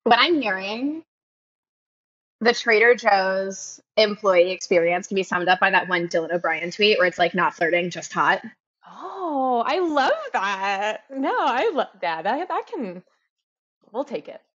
What I'm hearing, the Trader Joe's employee experience can be summed up by that one Dylan O'Brien tweet where it's like not flirting, just hot. Oh, I love that. No, I love that. That can, we'll take it.